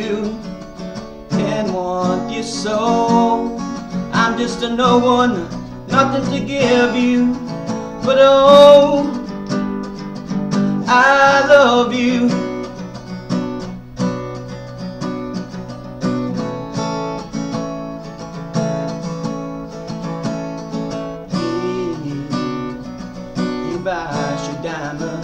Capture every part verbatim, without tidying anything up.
you and want you so. I'm just a no one, nothing to give you, but oh, I love you. You buy your diamond,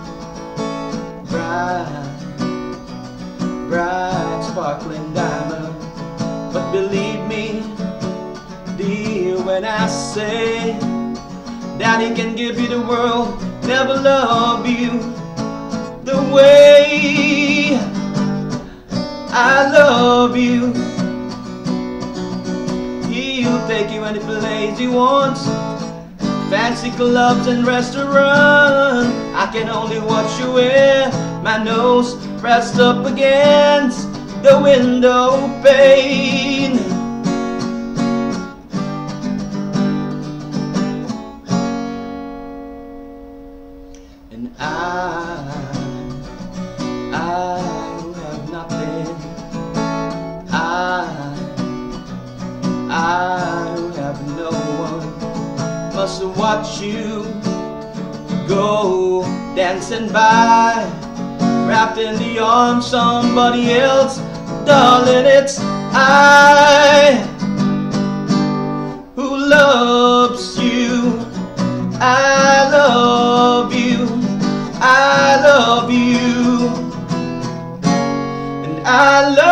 bright, bright, sparkling diamond. But believe me, dear, when I say that he can give you the world, never love you the way I love you. He'll take you any place he wants, fancy clubs and restaurants. I can only watch you with my nose pressed up against the window pane. And I, I who have nothing, I, I who have no one, must watch you go dancing by, wrapped in the arms of somebody else. Darling, it's I who loves you. I love you, I love you, and I love